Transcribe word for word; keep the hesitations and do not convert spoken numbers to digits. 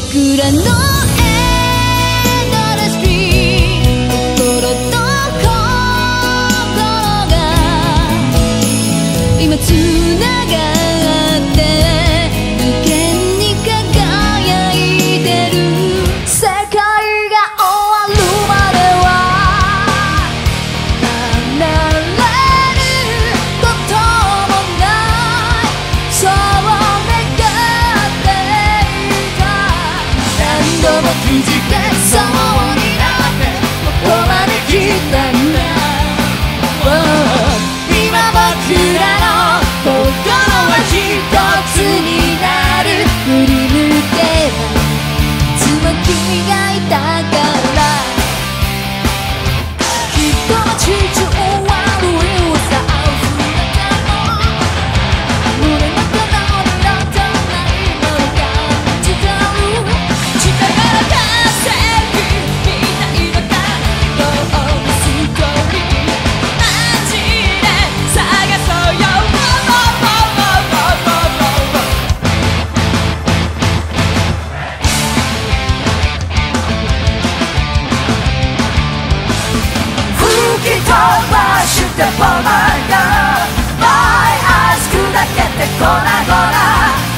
僕らのエンドレストリート、心と心が今つながって無限に輝いてる。世界が終わるまでは離れることもない、そう願っていた。何度もくじけそうになってここまで来たんだ。今僕らの心は一つになる。振り向けばいつも君がいたから。きっと街中はルイをさ胸の中のリラとないものが違う。力が正義みたいな感動のストーリー、マジで探そうよ。吹き飛ばしてボマーが My eyes 砕けて粉々